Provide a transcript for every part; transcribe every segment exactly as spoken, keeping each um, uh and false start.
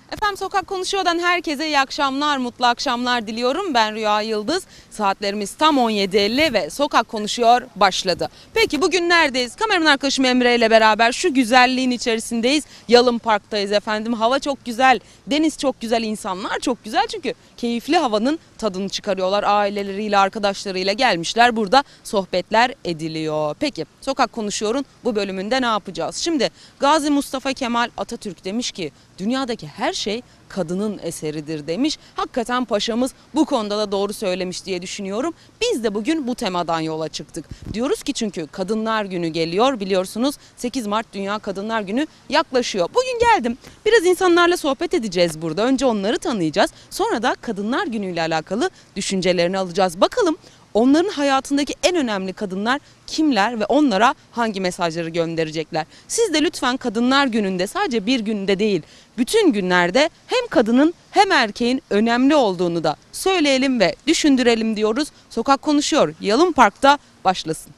Efendim Sokak Konuşuyor'dan herkese iyi akşamlar, mutlu akşamlar diliyorum. Ben Rüya Yıldız. Saatlerimiz tam on yedi elli ve Sokak Konuşuyor başladı. Peki bugün neredeyiz? Kameraman arkadaşım Emre ile beraber şu güzelliğin içerisindeyiz. Yalın Park'tayız efendim. Hava çok güzel, deniz çok güzel, insanlar çok güzel. Çünkü keyifli havanın tadını çıkarıyorlar. Aileleriyle, arkadaşlarıyla gelmişler. Burada sohbetler ediliyor. Peki Sokak Konuşuyor'un bu bölümünde ne yapacağız? Şimdi Gazi Mustafa Kemal Atatürk demiş ki dünyadaki her şey kadının eseridir demiş. Hakikaten paşamız bu konuda da doğru söylemiş diye düşünüyorum. Biz de bugün bu temadan yola çıktık. Diyoruz ki çünkü Kadınlar Günü geliyor biliyorsunuz. sekiz Mart Dünya Kadınlar Günü yaklaşıyor. Bugün geldim. Biraz insanlarla sohbet edeceğiz burada. Önce onları tanıyacağız. Sonra da Kadınlar Günü ile alakalı düşüncelerini alacağız. Bakalım onların hayatındaki en önemli kadınlar kimler ve onlara hangi mesajları gönderecekler? Siz de lütfen Kadınlar Günü'nde sadece bir günde değil, bütün günlerde hem kadının hem erkeğin önemli olduğunu da söyleyelim ve düşündürelim diyoruz. Sokak Konuşuyor, Yalın Park'ta başlasın.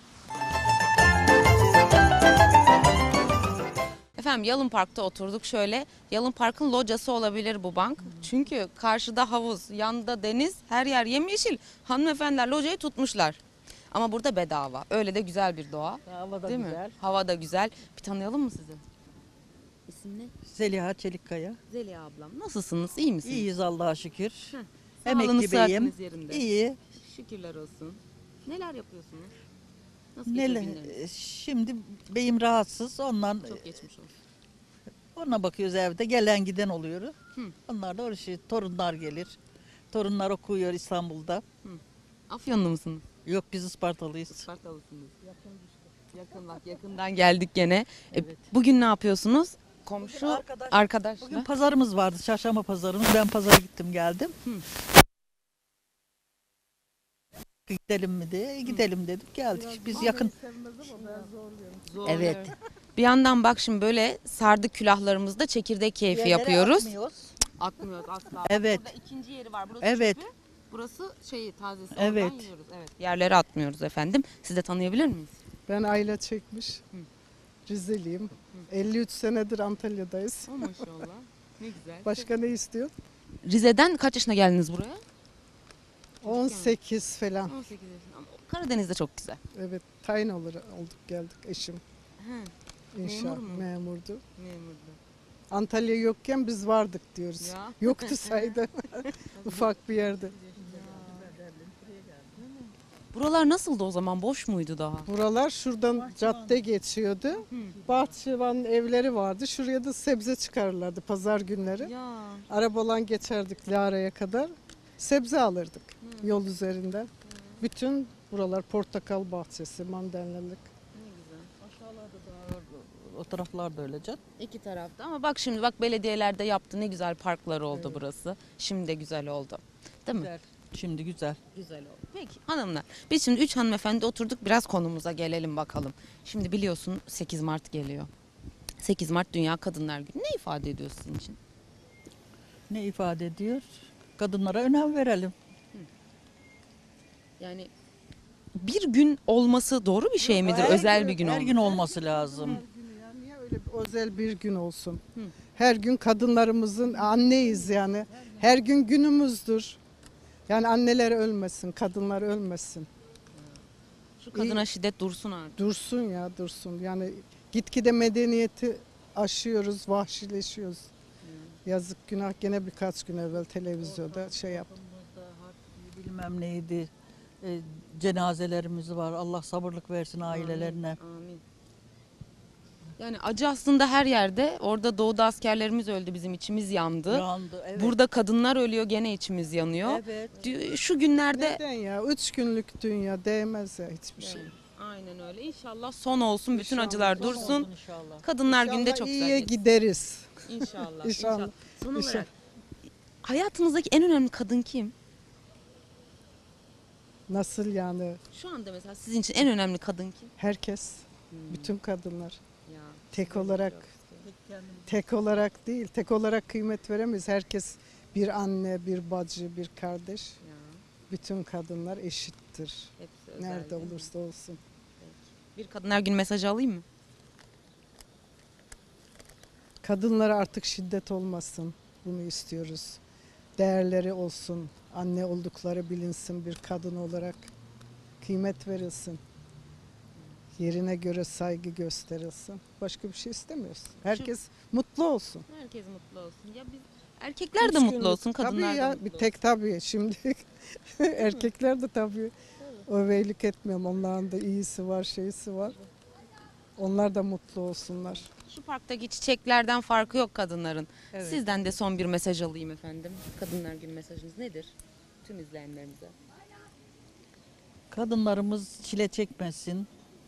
Efendim Yalın Park'ta oturduk şöyle. Yalın Park'ın locası olabilir bu bank. Çünkü karşıda havuz, yanında deniz, her yer yemyeşil. Hanımefendiler locayı tutmuşlar. Ama burada bedava. Öyle de güzel bir doğa. Hava da Değil güzel. mi? Hava da güzel. Bir tanıyalım mı sizi? İsim ne? Zeliha Çelikkaya. Zeliha ablam. Nasılsınız? İyi misiniz? İyiyiz Allah'a şükür. Sağlığınız, Emekli beyim. sıhhatiniz yerinde. İyi. Şükürler olsun. Neler yapıyorsunuz? Nasıl Neler? geçiyor günleriniz? Şimdi beyim rahatsız. Ondan Çok geçmiş olsun. ona bakıyoruz evde. Gelen giden oluyor. Hı. Onlar da uğraşıyor. Torunlar gelir. Torunlar okuyor İstanbul'da. Afyonlu musunuz? Yok biz Ispartalıyız. Ispartalısınız. Yakın Yakın bak yakından geldik gene. E, Evet. bugün ne yapıyorsunuz? Komşu Arkadaş- arkadaşlar. Bugün pazarımız vardı. Çarşamba pazarımız. Ben pazara gittim geldim. Hı. Gidelim mi diye. Gidelim dedik geldik. Biz yakın. Zor. Evet. Bir yandan bak şimdi böyle sardık külahlarımızda çekirdek keyfi Yerlere yapıyoruz. atmıyoruz. Atmıyoruz asla. Evet. Burada ikinci yeri var. Burası Evet. çöpü. Burası şeyi tazesi. Evet. Oradan yiyoruz. Evet. Yerlere atmıyoruz efendim. Siz de tanıyabilir miyiz? Ben Ayla Çekmiş. Rizeliyim. elli üç senedir Antalya'dayız. Oh maşallah. Ne güzel. Başka ne istiyor? Rize'den kaç yaşına geldiniz buraya? on sekiz falan. on sekiz yaşında. Ama Karadeniz'de çok güzel. Evet, tayin olur, olduk geldik eşim. He, İnşaat Memur mu? memurdu. memurdu. Antalya yokken biz vardık diyoruz. Ya. Yoktu sayda. Ufak bir yerde. Buralar nasıldı o zaman? Boş muydu daha? Buralar şuradan cadde geçiyordu. Bahçıvan evleri vardı. Şuraya da sebze çıkarırlardı pazar günleri. Ya. Arabalan geçerdik Lara'ya kadar. Sebze alırdık yol üzerinden. Bütün buralar portakal bahçesi, mandalinalık. O taraflar da öyle can. İki tarafta ama bak şimdi bak belediyelerde yaptı ne güzel parklar oldu burası. Şimdi de güzel oldu. Değil mi? Güzel. Şimdi güzel. Güzel oldu. Peki hanımlar biz şimdi üç hanımefendi oturduk biraz konumuza gelelim bakalım. Şimdi biliyorsun sekiz Mart geliyor. sekiz Mart Dünya Kadınlar Günü ne ifade ediyor sizin için? Ne ifade ediyor? Kadınlara önem verelim. Yani bir gün olması doğru bir şey midir? Her Özel gün- bir gün Her olması. gün olması lazım. Ya niye öyle bir özel bir gün olsun? Her gün kadınlarımızın anneyiz yani. Her gün günümüzdür. Yani anneler ölmesin, kadınlar ölmesin. Şu kadına şiddet dursun artık. Dursun ya dursun. Yani gitgide medeniyeti aşıyoruz, vahşileşiyoruz. Yazık günah gene birkaç gün evvel televizyonda şey yaptım. Bilmem neydi. E, cenazelerimiz var. Allah sabırlık versin ailelerine. Amin. Yani acı aslında her yerde. Orada doğuda askerlerimiz öldü, bizim içimiz yandı. Yandı. Evet. Burada kadınlar ölüyor, gene içimiz yanıyor. Evet. Dü- Şu günlerde Neden ya? Üç günlük dünya değmez ya hiçbir şey. aynen öyle. İnşallah son olsun, bütün İnşallah. acılar Son dursun. olsun inşallah. Kadınlar günde İnşallah çok iyiye güzel. gideriz. İnşallah. İnşallah. İnşallah. Son İnşallah. olarak hayatınızdaki en önemli kadın kim? Nasıl yani? Şu anda mesela sizin için en önemli kadın kim? Herkes, bütün kadınlar Ya. tek olarak tek olarak değil, tek olarak kıymet veremeyiz. Herkes bir anne, bir bacı, bir kardeş. Ya. Bütün kadınlar eşittir. Hepsi özel, Nerede değil mi? olursa olsun. Bir Kadınlar Günü mesajı alayım mı? Kadınlara artık şiddet olmasın. bunu istiyoruz. Değerleri olsun, anne oldukları bilinsin, bir kadın olarak kıymet verilsin. Yerine göre saygı gösterilsin. Başka bir şey istemiyoruz. Herkes mutlu olsun. Herkes mutlu olsun. Ya biz erkekler de Üç mutlu günlük- olsun, kadınlar tabii da ya, mutlu bir olsun. tek tabii şimdi erkekler de tabii öveylik etmiyorum. Onların da iyisi var, şeysi var. Onlar da mutlu olsunlar. Şu parktaki çiçeklerden farkı yok kadınların. Evet. Sizden de son bir mesaj alayım efendim. Kadınlar Günü mesajınız nedir? Tüm izleyenlerimize. Kadınlarımız çile çekmesin.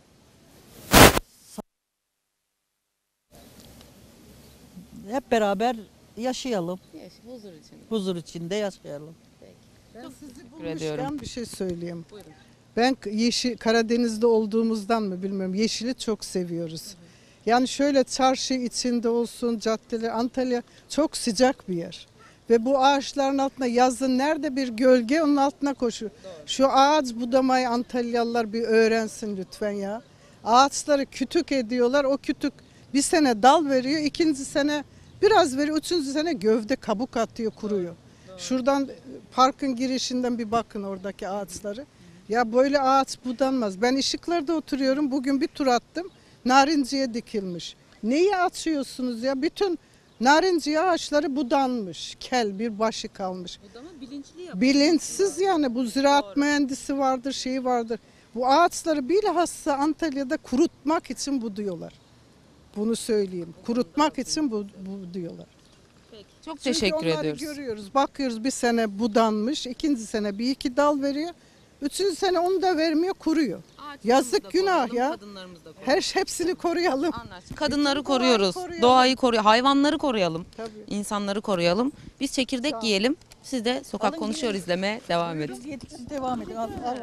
Hep beraber yaşayalım. Huzur için. Huzur içinde yaşayalım. Ben sizi Teşekkür ediyorum. bulmuşken bir şey söyleyeyim. Buyurun. Ben yeşil Karadeniz'de olduğumuzdan mı bilmiyorum. Yeşili çok seviyoruz. Yani şöyle çarşı içinde olsun, caddeler, Antalya çok sıcak bir yer. Ve bu ağaçların altında yazın nerede bir gölge onun altına koşuyor. Şu ağaç budamayı Antalyalılar bir öğrensin lütfen ya. Ağaçları kütük ediyorlar. O kütük bir sene dal veriyor, ikinci sene biraz veriyor, üçüncü sene gövde kabuk atıyor, kuruyor. Şuradan parkın girişinden bir bakın oradaki ağaçları. Ya böyle ağaç budanmaz. Ben Işıklar'da oturuyorum. Bugün bir tur attım. Narinciye dikilmiş. Neyi açıyorsunuz ya? Bütün narinciye ağaçları budanmış. Kel bir başı kalmış. Budama bilinçli yapıyor. Bilinçsiz yani, bu ziraat mühendisi vardır, şeyi vardır. Bu ağaçları bilhassa Antalya'da kurutmak için buduyorlar. Bunu söyleyeyim. Kurutmak için bu, bu diyorlar. Peki. Çok Çünkü teşekkür onları ediyoruz. görüyoruz. Bakıyoruz bir sene budanmış, ikinci sene bir iki dal veriyor. Üçüncü sene onu da vermiyor, kuruyor. Ağaçlarımızı Yazık, da günah koruyalım, ya. kadınlarımızı da koruyalım. Her hepsini koruyalım. Anlaştık. Kadınları Bütün doğayı koruyoruz. koruyalım. Doğayı koruyalım. Hayvanları koruyalım. Tabii. İnsanları koruyalım. Biz çekirdek Sağ ol. yiyelim. Siz de sokak Alın konuşuyor yiyin. izlemeye devam edin. Biz yedik, siz devam edin. Al, al.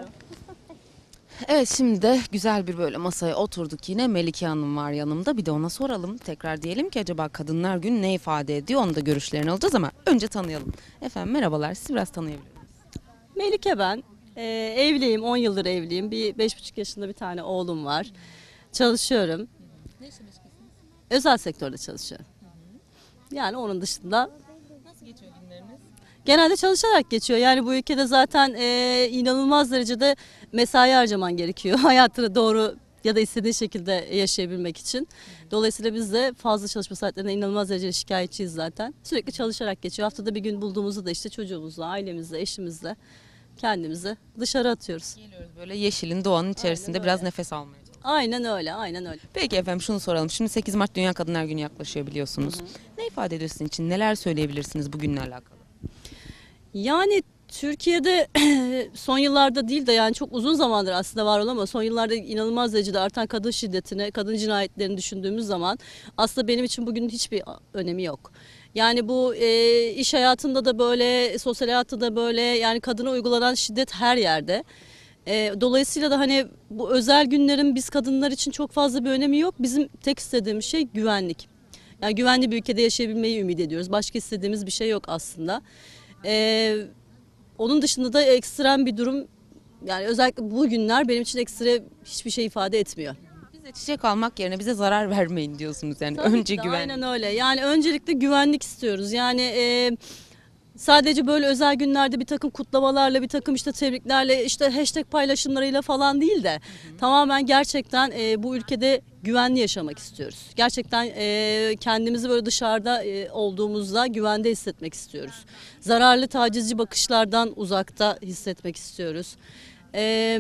Evet, şimdi de güzel bir böyle masaya oturduk yine. Melike Hanım var yanımda. Bir de ona soralım. Tekrar diyelim ki acaba Kadınlar Günü ne ifade ediyor? Onu da görüşlerini alacağız ama önce tanıyalım. Efendim merhabalar. Sizi biraz tanıyabilir miyiz? Melike ben. Ee, evliyim, on yıldır evliyim. Bir beş buçuk yaşında bir tane oğlum var. Çalışıyorum. Ne işe meşgulsünüz? Özel sektörde çalışıyorum. Yani onun dışında Nasıl geçiyor günleriniz? genelde çalışarak geçiyor. Yani bu ülkede zaten e, inanılmaz derecede mesai harcaman gerekiyor. Hayatını doğru ya da istediğin şekilde yaşayabilmek için. Dolayısıyla biz de fazla çalışma saatlerine inanılmaz derecede şikayetçiyiz zaten. Sürekli çalışarak geçiyor. Haftada bir gün bulduğumuzu da işte çocuğumuzla, ailemizle, eşimizle kendimizi dışarı atıyoruz. Geliyoruz böyle yeşilin, doğanın içerisinde Aynen biraz öyle. nefes almaya çalışıyoruz. Aynen öyle, aynen öyle. Peki efendim şunu soralım. Şimdi sekiz Mart Dünya Kadınlar Günü yaklaşıyor biliyorsunuz. Ne ifade ediyor sizin için? Neler söyleyebilirsiniz bugünle alakalı? Yani Türkiye'de son yıllarda değil de yani çok uzun zamandır aslında var olan ama son yıllarda inanılmaz derecede artan kadın şiddetini, kadın cinayetlerini düşündüğümüz zaman aslında benim için bugünün hiçbir önemi yok. Yani bu e, iş hayatında da böyle, sosyal hayatta da böyle, yani kadına uygulanan şiddet her yerde. E, dolayısıyla da hani bu özel günlerin biz kadınlar için çok fazla bir önemi yok. Bizim tek istediğimiz şey güvenlik. Yani güvenli bir ülkede yaşayabilmeyi ümit ediyoruz. Başka istediğimiz bir şey yok aslında. E, onun dışında da ekstrem bir durum, yani özellikle bu günler benim için ekstra hiçbir şey ifade etmiyor. Bize çiçek almak yerine bize zarar vermeyin diyorsunuz yani. Tabii Önce ki de, güven. Aynen öyle. Yani öncelikle güvenlik istiyoruz. Yani e, sadece böyle özel günlerde bir takım kutlamalarla, bir takım işte tebriklerle, işte hashtag paylaşımlarıyla falan değil de tamamen gerçekten e, bu ülkede güvenli yaşamak istiyoruz. Gerçekten e, kendimizi böyle dışarıda e, olduğumuzda güvende hissetmek istiyoruz. Zararlı, tacizci bakışlardan uzakta hissetmek istiyoruz. E,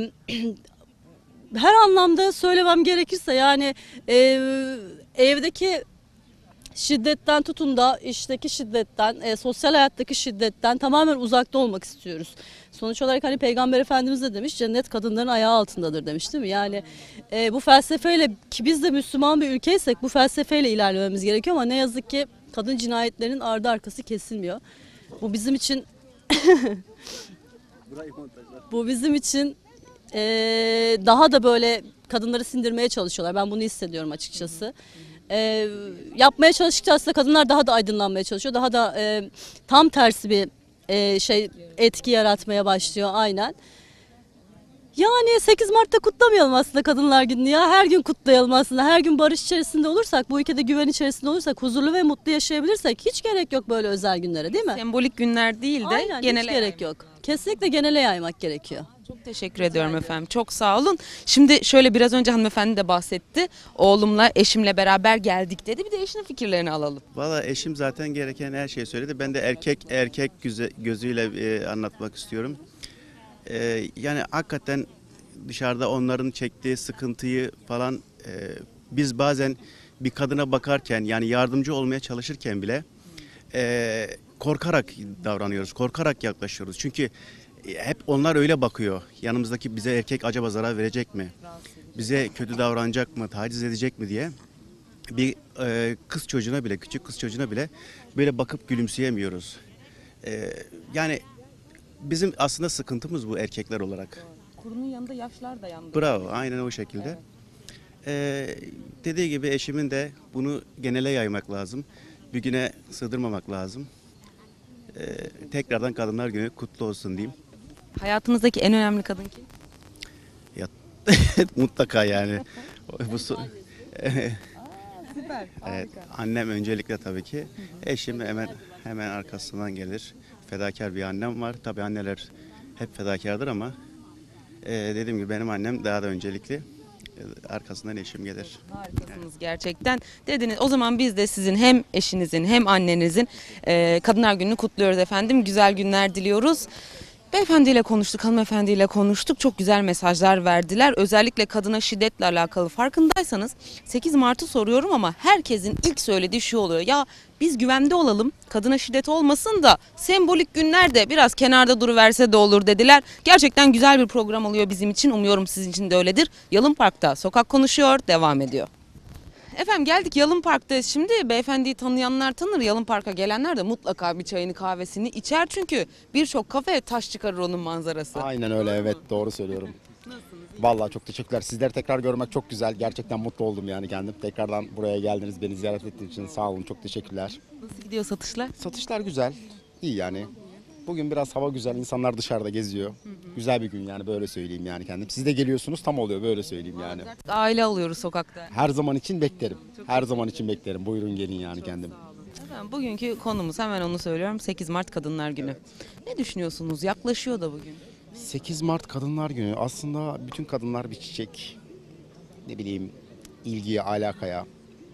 her anlamda söylemem gerekirse yani e, evdeki şiddetten tutun da işteki şiddetten, e, sosyal hayattaki şiddetten tamamen uzakta olmak istiyoruz. Sonuç olarak hani Peygamber Efendimiz de demiş, cennet kadınların ayağı altındadır demiş, değil mi? Yani e, bu felsefeyle, ki biz de Müslüman bir ülkeysek bu felsefeyle ilerlememiz gerekiyor ama ne yazık ki kadın cinayetlerinin ardı arkası kesilmiyor. Bu bizim için bu bizim için e, daha da böyle kadınları sindirmeye çalışıyorlar. Ben bunu hissediyorum açıkçası. E, yapmaya çalıştıkça aslında kadınlar daha da aydınlanmaya çalışıyor. Daha da e, tam tersi bir e, şey etki yaratmaya başlıyor aynen. Yani sekiz Mart'ta kutlamayalım aslında Kadınlar Günü'nü ya. Her gün kutlayalım aslında. Her gün barış içerisinde olursak, bu ülkede güven içerisinde olursak, huzurlu ve mutlu yaşayabilirsek hiç gerek yok böyle özel günlere, değil mi? Sembolik günler değil de Aynen, genele hiç gerek yok. Kesinlikle genele yaymak gerekiyor. Çok teşekkür ediyorum efendim. Çok sağ olun. Şimdi şöyle biraz önce hanımefendi de bahsetti. Oğlumla, eşimle beraber geldik dedi. Bir de eşinin fikirlerini alalım. Valla eşim zaten gereken her şeyi söyledi. Ben de erkek erkek güze, gözüyle e, anlatmak istiyorum. E, yani hakikaten dışarıda onların çektiği sıkıntıyı falan e, biz bazen bir kadına bakarken yani yardımcı olmaya çalışırken bile e, korkarak davranıyoruz, korkarak yaklaşıyoruz. Çünkü hep onlar öyle bakıyor. Yanımızdaki bize erkek acaba zarar verecek mi? Bize kötü davranacak mı, taciz edecek mi diye. Bir e, kız çocuğuna bile, küçük kız çocuğuna bile böyle bakıp gülümseyemiyoruz. E, yani bizim aslında sıkıntımız bu erkekler olarak. Kurunun yanında yaşlar da yandı. Bravo, aynen o şekilde. E, dediği gibi eşimin de bunu genele yaymak lazım. Bir güne sığdırmamak lazım. E, tekrardan Kadınlar Günü kutlu olsun diyeyim. Hayatınızdaki en önemli kadın kim? Ya, mutlaka yani. Bu so- Süper. Evet, annem öncelikle tabii ki. Eşim hemen hemen arkasından gelir. Fedakar bir annem var. Tabii anneler hep fedakardır ama e, dediğim gibi benim annem daha da öncelikli. E, arkasından eşim gelir. Harikasınız gerçekten. Dediniz o zaman biz de sizin hem eşinizin hem annenizin e, Kadınlar Günü'nü kutluyoruz efendim. Güzel günler diliyoruz. Beyefendiyle konuştuk, hanımefendiyle konuştuk. Çok güzel mesajlar verdiler. Özellikle kadına şiddetle alakalı. Farkındaysanız sekiz Mart'ı soruyorum ama herkesin ilk söylediği şu oluyor. Ya biz güvende olalım, kadına şiddet olmasın da sembolik günlerde biraz kenarda duruverse de olur dediler. Gerçekten güzel bir program oluyor bizim için. Umuyorum sizin için de öyledir. Yalın Park'ta Sokak Konuşuyor devam ediyor. Efendim geldik Yalın Park'ta. Şimdi beyefendiyi tanıyanlar tanır. Yalın Park'a gelenler de mutlaka bir çayını kahvesini içer. Çünkü birçok kafe taş çıkarır onun manzarası. Aynen öyle, evet, doğru söylüyorum. Vallahi çok teşekkürler. Sizleri tekrar görmek çok güzel. Gerçekten mutlu oldum yani kendim. Tekrardan buraya geldiniz, beni ziyaret ettiğiniz için sağ olun. Çok teşekkürler. Nasıl gidiyor satışlar? Satışlar güzel. İyi yani. Bugün biraz hava güzel. İnsanlar dışarıda geziyor. Güzel bir gün yani, böyle söyleyeyim yani kendim. Siz de geliyorsunuz, tam oluyor, böyle söyleyeyim yani. Artık aile alıyoruz sokakta. Her zaman için beklerim. Her zaman için beklerim. Buyurun gelin yani kendim. Efendim bugünkü konumuz hemen onu söylüyorum. sekiz Mart Kadınlar Günü. Ne düşünüyorsunuz? Yaklaşıyor da bugün. sekiz Mart Kadınlar Günü. Aslında bütün kadınlar bir çiçek. Ne bileyim, ilgiye, alakaya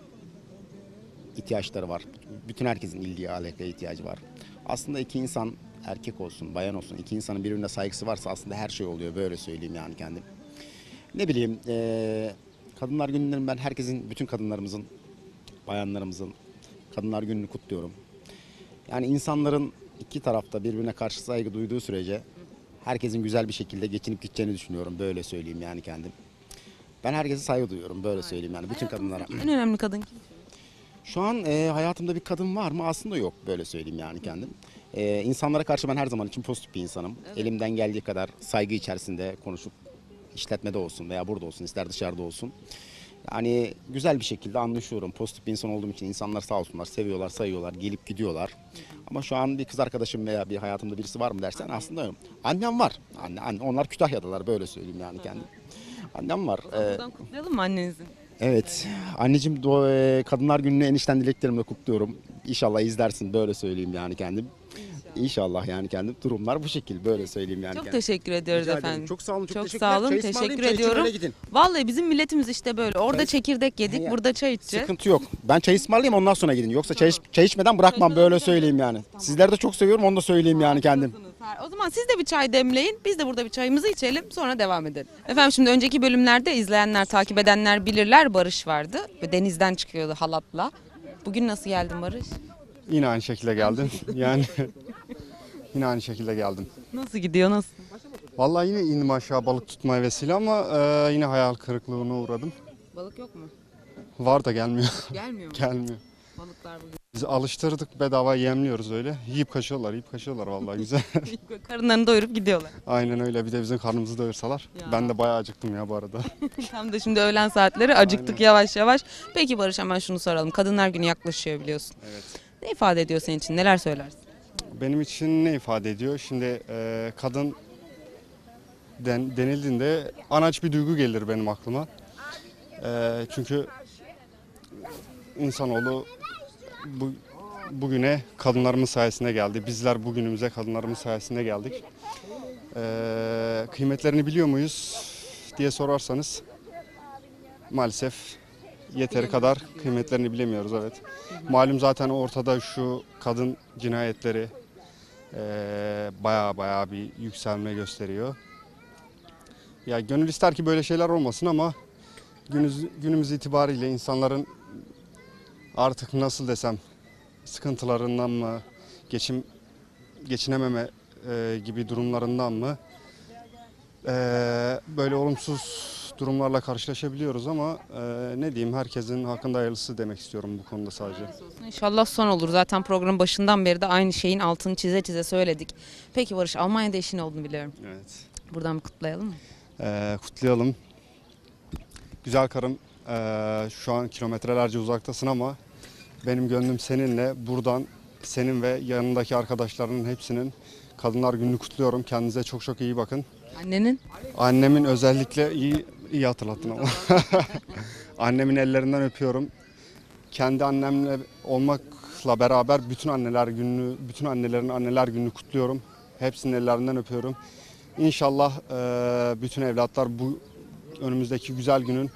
ihtiyaçları var. Bütün herkesin ilgiye, alakaya ihtiyacı var. Aslında iki insan, erkek olsun, bayan olsun, iki insanın birbirine saygısı varsa aslında her şey oluyor. Böyle söyleyeyim yani kendim. Ne bileyim, eee, Kadınlar Günü'nün ben herkesin, bütün kadınlarımızın, bayanlarımızın Kadınlar Günü'nü kutluyorum. Yani insanların iki tarafta birbirine karşı saygı duyduğu sürece herkesin güzel bir şekilde geçinip gideceğini düşünüyorum. Böyle söyleyeyim yani kendim. Ben herkese saygı duyuyorum. Böyle söyleyeyim yani bütün kadınlara. En önemli kadın kim? Şu an e, hayatımda bir kadın var mı? Aslında yok. Böyle söyleyeyim yani kendim. E, insanlara karşı ben her zaman için pozitif bir insanım. Elimden geldiği kadar saygı içerisinde konuşup işletmede olsun veya burada olsun, ister dışarıda olsun. Yani güzel bir şekilde anlaşıyorum. Pozitif bir insan olduğum için insanlar sağ olsunlar, seviyorlar, sayıyorlar, gelip gidiyorlar. Ama şu an bir kız arkadaşım veya bir hayatımda birisi var mı dersen aslında yok. Annem var. Anne, anne, onlar Kütahya'dalar, böyle söyleyeyim yani kendim. Annem var. Ee, Buradan kutlayalım mı annenizi? evet. Anneciğim, do- e, Kadınlar Günü'nü enişten dileklerimle kutluyorum. İnşallah izlersin, böyle söyleyeyim yani kendim. İnşallah yani kendim. Durumlar bu şekil, böyle söyleyeyim yani Çok kendim. teşekkür ediyoruz Rica ederim. efendim. Çok sağ olun, çok, Çok teşekkürler. sağ olun, Çay teşekkür ısmarlayayım, çay için ediyorum. öyle gidin. Vallahi bizim milletimiz işte böyle. Orada Çay- çekirdek yedik, He, burada çay içeceğiz. Sıkıntı yok. Ben çay ısmarlayayım, ondan sonra gidin. Yoksa çay, iç- çay içmeden bırakmam, böyle söyleyeyim yani. Sizleri de çok seviyorum, onu da söyleyeyim yani kendim. O zaman siz de bir çay demleyin. Biz de burada bir çayımızı içelim. Sonra devam edelim. Efendim şimdi önceki bölümlerde izleyenler, takip edenler bilirler. Barış vardı. Ve denizden çıkıyordu halatla. Bugün nasıl geldin Barış? Yine aynı şekilde geldim. Yani yine aynı şekilde geldim. Nasıl gidiyor, nasıl? Vallahi yine indim aşağı balık tutma hevesiyle ama e, yine hayal kırıklığına uğradım. Balık yok mu? Var da gelmiyor. Gelmiyor mu? Gelmiyor. Balıklar bugün. Biz alıştırdık, bedava yemliyoruz öyle. Yiyip kaçıyorlar, yiyip kaçıyorlar vallahi güzel. Karınlarını doyurup gidiyorlar. Aynen öyle. Bir de bizim karnımızı doyursalar. Ya. Ben de bayağı acıktım ya bu arada. Tam da şimdi öğlen saatleri acıktık Aynen. yavaş yavaş. Peki Barış hemen şunu soralım. Kadınlar Günü yaklaşıyor biliyorsun. Evet. Ne ifade ediyor senin için? Neler söylersin? Benim için ne ifade ediyor? Şimdi e, kadın den, denildiğinde anaç bir duygu gelir benim aklıma. Ee, çünkü insanoğlu bu, bugüne kadınlarımız sayesinde geldi. Bizler bugünümüze kadınlarımız sayesinde geldik. Ee, kıymetlerini biliyor muyuz diye sorarsanız maalesef yeteri kadar kıymetlerini bilemiyoruz, evet. Malum zaten ortada şu kadın cinayetleri ee, baya baya bir yükselme gösteriyor. Ya gönül ister ki böyle şeyler olmasın ama günümüz, günümüz itibariyle insanların artık nasıl desem sıkıntılarından mı, geçim geçinememe e, gibi durumlarından mı e, böyle olumsuz durumlarla karşılaşabiliyoruz ama e, ne diyeyim, herkesin hakkında hayırlısı demek istiyorum bu konuda sadece. İnşallah son olur. Zaten programın başından beri de aynı şeyin altını çize çize söyledik. Peki Barış, Almanya'da eşin olduğunu biliyorum. Evet. Buradan bir kutlayalım mı? E, kutlayalım. Güzel karım, e, şu an kilometrelerce uzaktasın ama benim gönlüm seninle. Buradan senin ve yanındaki arkadaşlarının hepsinin Kadınlar Günü'nü kutluyorum. Kendinize çok çok iyi bakın. Annenin? Annemin özellikle iyi iyi hatırlattın ama. Annemin ellerinden öpüyorum. Kendi annemle olmakla beraber bütün anneler gününü, bütün annelerin anneler gününü kutluyorum. Hepsinin ellerinden öpüyorum. İnşallah e, bütün evlatlar bu önümüzdeki güzel günün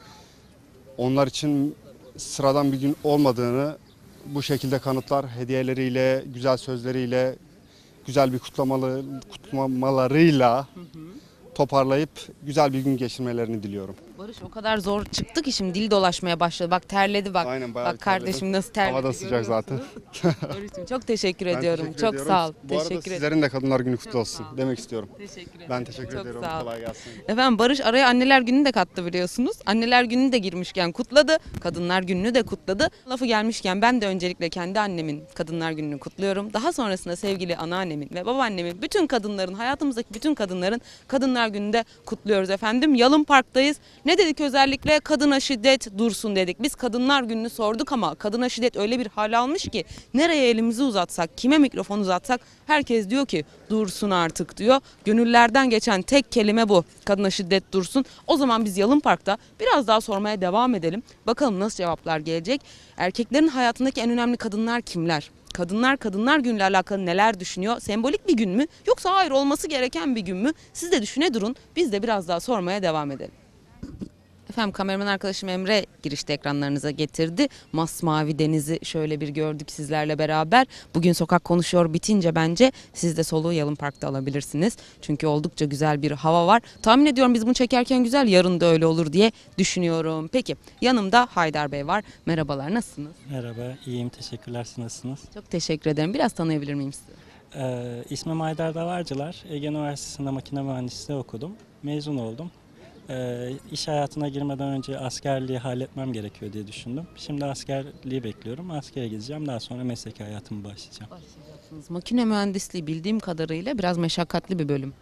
onlar için sıradan bir gün olmadığını bu şekilde kanıtlar, hediyeleriyle, güzel sözleriyle, güzel bir kutlamalı kutlamalarıyla hı hı. toparlayıp güzel bir gün geçirmelerini diliyorum. Barış, o kadar zor çıktı ki şimdi dil dolaşmaya başladı. Bak terledi bak. Aynen, bak kardeşim terledim. nasıl terledi. Hava da sıcak zaten. Barış'cığım çok teşekkür Ben ediyorum. teşekkür çok ediyorum. sağ ol. Bu teşekkür arada ederim. sizlerin de Kadınlar Günü kutlu olsun sağ ol. demek istiyorum. Teşekkür ederim. Ben teşekkür Çok ediyorum. sağ ol. Kolay gelsin. Efendim Barış araya Anneler Günü'nü de kattı biliyorsunuz. Anneler Günü'nü de girmişken kutladı. Kadınlar Günü'nü de kutladı. Lafı gelmişken ben de öncelikle kendi annemin Kadınlar Günü'nü kutluyorum. Daha sonrasında sevgili anneannemin ve babaannemin, bütün kadınların, hayatımızdaki bütün kadınların Kadınlar Günü'nü de kutluyoruz efendim. Yalın Park'tayız. Ne dedik özellikle? Kadına şiddet dursun dedik. Biz Kadınlar Günü'nü sorduk ama kadına şiddet öyle bir hal almış ki nereye elimizi uzatsak, kime mikrofon uzatsak herkes diyor ki dursun artık diyor. Gönüllerden geçen tek kelime bu. Kadına şiddet dursun. O zaman biz Yalın Park'ta biraz daha sormaya devam edelim. Bakalım nasıl cevaplar gelecek. Erkeklerin hayatındaki en önemli kadınlar kimler? Kadınlar Kadınlar Günü'yle alakalı neler düşünüyor? Sembolik bir gün mü? Yoksa hayır olması gereken bir gün mü? Siz de düşüne durun. Biz de biraz daha sormaya devam edelim. Efendim kameraman arkadaşım Emre girişte ekranlarınıza getirdi. Masmavi denizi şöyle bir gördük sizlerle beraber. Bugün Sokak Konuşuyor bitince bence siz de soluğu Yalın Park'ta alabilirsiniz. Çünkü oldukça güzel bir hava var. Tahmin ediyorum biz bunu çekerken güzel, yarın da öyle olur diye düşünüyorum. Peki yanımda Haydar Bey var. Merhabalar, nasılsınız? Merhaba, iyiyim. Teşekkürler. Siz nasılsınız? Çok teşekkür ederim. Biraz tanıyabilir miyim sizi? Ee, ismim Haydar Davarcılar. Ege Üniversitesi'nde makine mühendisliği okudum. Mezun oldum. Ee, iş hayatına girmeden önce askerliği halletmem gerekiyor diye düşündüm. Şimdi askerliği bekliyorum. Askere gideceğim. Daha sonra mesleki hayatıma başlayacağım. Başlayacaksınız. Makine mühendisliği bildiğim kadarıyla biraz meşakkatli bir bölüm.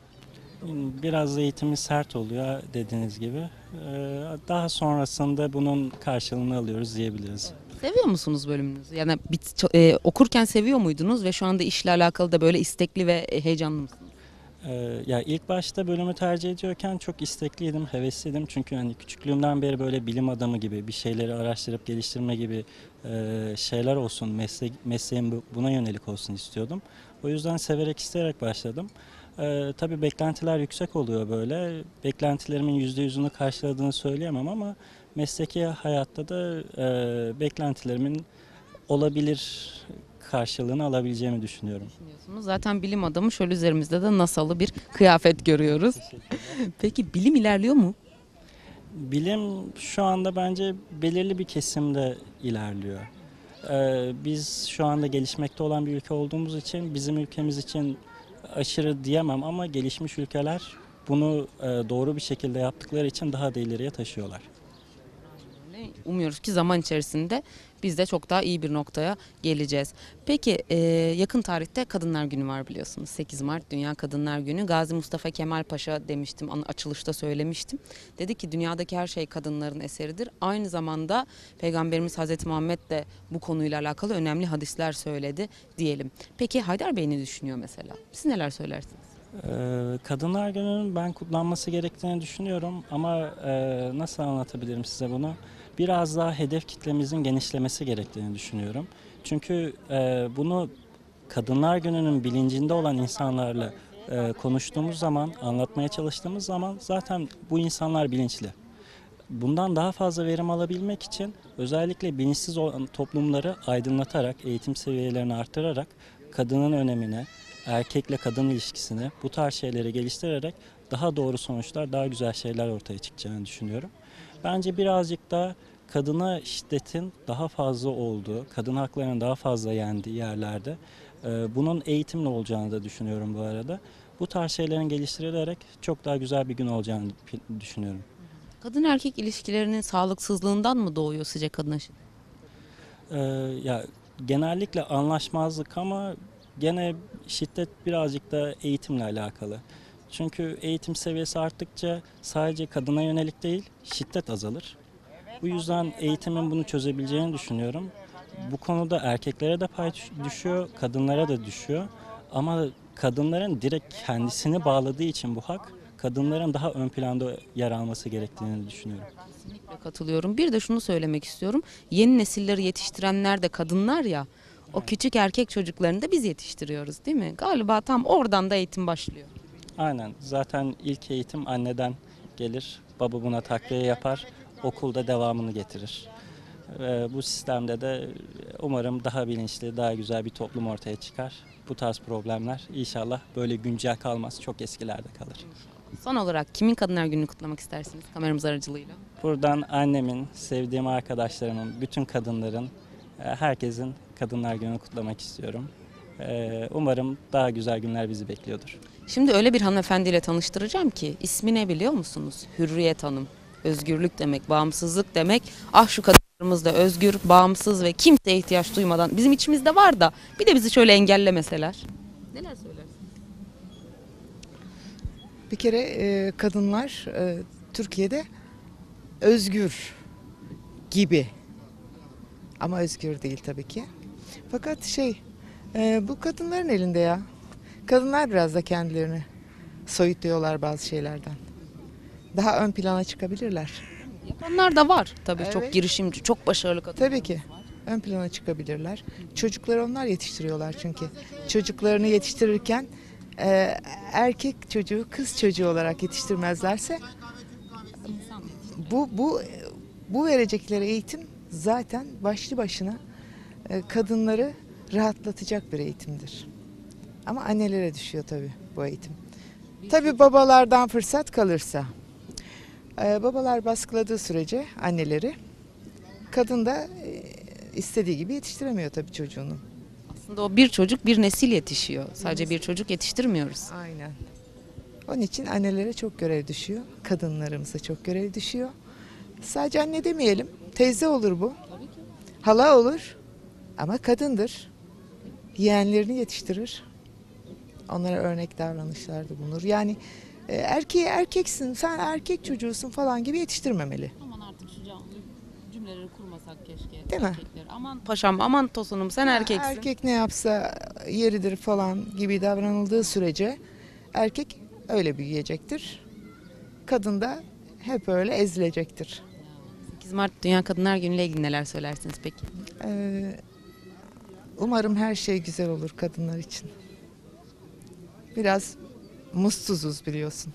Biraz eğitimi sert oluyor dediğiniz gibi. Ee, daha sonrasında bunun karşılığını alıyoruz diyebiliriz. Seviyor musunuz bölümünüzü? Yani bit, e, okurken seviyor muydunuz ve şu anda işle alakalı da böyle istekli ve heyecanlı mısınız? Ee, ya ilk başta bölümü tercih ediyorken çok istekliydim, hevesliydim. Çünkü hani küçüklüğümden beri böyle bilim adamı gibi bir şeyleri araştırıp geliştirme gibi e, şeyler olsun, meslek, mesleğim buna yönelik olsun istiyordum. O yüzden severek, isteyerek başladım. Ee, tabii beklentiler yüksek oluyor böyle. Beklentilerimin yüzde yüzünü karşıladığını söyleyemem ama mesleki hayatta da e, beklentilerimin olabilir karşılığını alabileceğimi düşünüyorum. Zaten bilim adamı, şöyle üzerimizde de NASA'lı bir kıyafet görüyoruz. Peki bilim ilerliyor mu? Bilim şu anda bence belirli bir kesimde ilerliyor. Ee, biz şu anda gelişmekte olan bir ülke olduğumuz için bizim ülkemiz için aşırı diyemem ama gelişmiş ülkeler bunu e, doğru bir şekilde yaptıkları için daha da ileriye taşıyorlar. Umuyoruz ki zaman içerisinde biz de çok daha iyi bir noktaya geleceğiz. Peki e, yakın tarihte Kadınlar Günü var biliyorsunuz. sekiz Mart Dünya Kadınlar Günü. Gazi Mustafa Kemal Paşa demiştim, açılışta söylemiştim. Dedi ki dünyadaki her şey kadınların eseridir. Aynı zamanda Peygamberimiz Hazreti Muhammed de bu konuyla alakalı önemli hadisler söyledi diyelim. Peki Haydar Bey ne düşünüyor mesela? Siz neler söylersiniz? Ee, Kadınlar Günü'nün ben kutlanması gerektiğini düşünüyorum ama e, nasıl anlatabilirim size bunu? Biraz daha hedef kitlemizin genişlemesi gerektiğini düşünüyorum. Çünkü e, bunu Kadınlar Günü'nün bilincinde olan insanlarla e, konuştuğumuz zaman, anlatmaya çalıştığımız zaman zaten bu insanlar bilinçli. Bundan daha fazla verim alabilmek için özellikle bilinçsiz olan toplumları aydınlatarak, eğitim seviyelerini artırarak kadının önemine, erkekle kadın ilişkisini bu tarz şeyleri geliştirerek daha doğru sonuçlar, daha güzel şeyler ortaya çıkacağını düşünüyorum. Bence birazcık da kadına şiddetin daha fazla olduğu, kadın haklarının daha fazla yendiği yerlerde e, bunun eğitimle olacağını da düşünüyorum bu arada. Bu tarz şeylerin geliştirilerek çok daha güzel bir gün olacağını düşünüyorum. Kadın erkek ilişkilerinin sağlıksızlığından mı doğuyor sizce kadına şiddet? Ee, ya genellikle anlaşmazlık ama gene şiddet birazcık da eğitimle alakalı. Çünkü eğitim seviyesi arttıkça sadece kadına yönelik değil, şiddet azalır. Bu yüzden eğitimin bunu çözebileceğini düşünüyorum. Bu konuda erkeklere de pay düşüyor, kadınlara da düşüyor. Ama kadınların direkt kendisini bağladığı için bu hak, kadınların daha ön planda yer alması gerektiğini düşünüyorum. Kesinlikle katılıyorum. Bir de şunu söylemek istiyorum. Yeni nesilleri yetiştirenler de kadınlar ya. O küçük erkek çocuklarını da biz yetiştiriyoruz değil mi? Galiba tam oradan da eğitim başlıyor. Aynen. Zaten ilk eğitim anneden gelir. Baba buna takviye yapar. Okulda devamını getirir. Ee, bu sistemde de umarım daha bilinçli, daha güzel bir toplum ortaya çıkar. Bu tarz problemler inşallah böyle güncel kalmaz, çok eskilerde kalır. Son olarak kimin Kadınlar Günü'nü kutlamak istersiniz kameramız aracılığıyla? Buradan annemin, sevdiğim arkadaşlarımın, bütün kadınların, herkesin Kadınlar Günü'nü kutlamak istiyorum. Ee, Umarım daha güzel günler bizi bekliyordur. Şimdi öyle bir hanımefendiyle tanıştıracağım ki ismi ne biliyor musunuz? Hürriyet Hanım. Özgürlük demek, bağımsızlık demek. Ah şu kadınlarımız da özgür, bağımsız ve kimseye ihtiyaç duymadan bizim içimizde var da bir de bizi şöyle engellemeseler. Neler söylersiniz? Bir kere e, kadınlar e, Türkiye'de özgür gibi ama özgür değil tabii ki. Fakat şey e, bu kadınların elinde ya. Kadınlar biraz da kendilerini soyutluyorlar bazı şeylerden. Daha ön plana çıkabilirler. Yapanlar da var tabii, Evet. çok girişimci, çok başarılı kadınlar. Tabii ki ön plana çıkabilirler. Çocukları onlar yetiştiriyorlar çünkü. Çocuklarını yetiştirirken e, erkek çocuğu kız çocuğu olarak yetiştirmezlerse bu bu bu verecekleri eğitim zaten başlı başına e, kadınları rahatlatacak bir eğitimdir. Ama annelere düşüyor tabii bu eğitim. Tabii babalardan fırsat kalırsa. Ee, babalar baskıladığı sürece anneleri, kadın da e, istediği gibi yetiştiremiyor tabii çocuğunu. Aslında o bir çocuk bir nesil yetişiyor. Sadece bir çocuk yetiştirmiyoruz. Aynen. Onun için annelere çok görev düşüyor. Kadınlarımıza çok görev düşüyor. Sadece anne demeyelim. Teyze olur bu. Hala olur. Ama kadındır. Yeğenlerini yetiştirir. Onlara örnek davranışlarda bulunur. Yani e, erkeğe erkeksin, sen erkek çocuğusun falan gibi yetiştirmemeli. Aman artık şu cümleleri kurmasak keşke. Değil mi? Erkekler. Aman paşam, aman tosunum, sen erkeksin. Erkek ne yapsa yeridir falan gibi davranıldığı sürece erkek öyle büyüyecektir. Kadın da hep öyle ezilecektir. sekiz Mart Dünya Kadınlar Günü ile ilgili neler söylersiniz peki? Ee, umarım her şey güzel olur kadınlar için. Biraz mutsuzuz biliyorsun.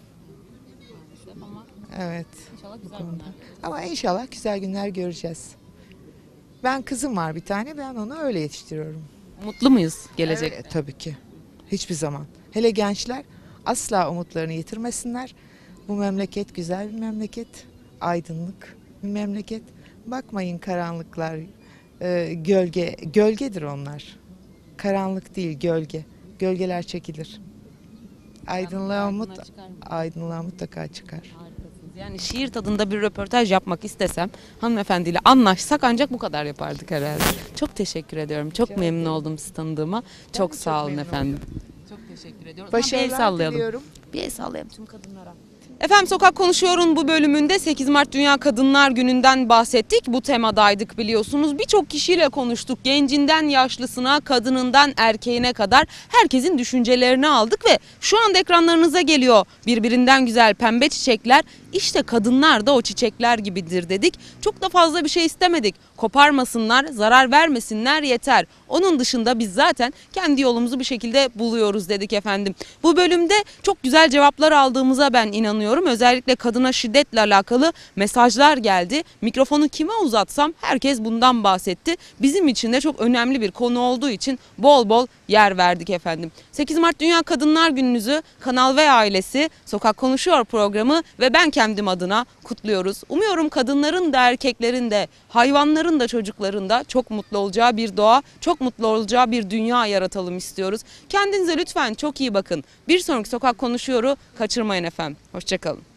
Evet. Bu konuda. Ama inşallah güzel günler göreceğiz. Ben kızım var bir tane, ben onu öyle yetiştiriyorum. Mutlu muyuz gelecekte? Evet, tabii ki. Hiçbir zaman. Hele gençler asla umutlarını yitirmesinler. Bu memleket güzel bir memleket. Aydınlık bir memleket. Bakmayın karanlıklar, e, gölge, gölgedir onlar. Karanlık değil, gölge. Gölgeler çekilir. Aydınlığa, mut, aydınlığa mutlaka çıkar. Yani şiir tadında bir röportaj yapmak istesem hanımefendiyle anlaşsak ancak bu kadar yapardık herhalde. Çok teşekkür ediyorum. Çok Rica memnun ederim. oldum sizi tanıdığıma. Ben Çok de sağ çok olun memnun efendim. Çok teşekkür ediyorum. Bir el Başarılar sallayalım. diliyorum. Bir el sallayalım tüm kadınlara. Efendim Sokak Konuşuyor'un bu bölümünde sekiz Mart Dünya Kadınlar Günü'nden bahsettik. Bu temadaydık biliyorsunuz. Birçok kişiyle konuştuk. Gencinden yaşlısına, kadınından erkeğine kadar herkesin düşüncelerini aldık ve şu anda ekranlarınıza geliyor birbirinden güzel pembe çiçekler. İşte kadınlar da o çiçekler gibidir dedik. Çok da fazla bir şey istemedik. Koparmasınlar, zarar vermesinler yeter. Onun dışında biz zaten kendi yolumuzu bir şekilde buluyoruz dedik efendim. Bu bölümde çok güzel cevaplar aldığımıza ben inanıyorum. Özellikle kadına şiddetle alakalı mesajlar geldi. Mikrofonu kime uzatsam herkes bundan bahsetti. Bizim için de çok önemli bir konu olduğu için bol bol yer verdik efendim. sekiz Mart Dünya Kadınlar Gününüzü Kanal V ailesi, Sokak Konuşuyor programı ve ben kendim adına kutluyoruz. Umuyorum kadınların da erkeklerin de, hayvanların da çocukların da çok mutlu olacağı bir doğa, çok mutlu olacağı bir dünya yaratalım istiyoruz. Kendinize lütfen çok iyi bakın. Bir sonraki Sokak Konuşuyor'u kaçırmayın efendim. Hoşçakalın.